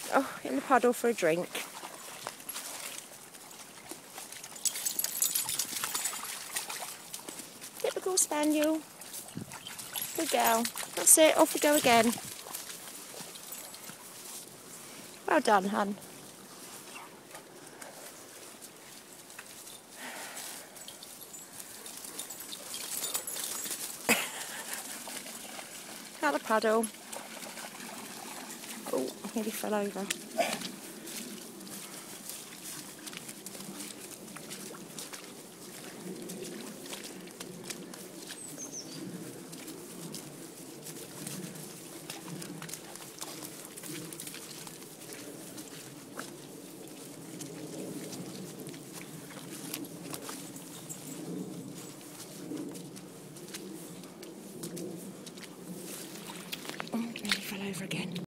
Oh, in the puddle for a drink. Typical spaniel. Good girl. That's it, off we go again. Well done, hun. Out the puddle. Oh, nearly fell over.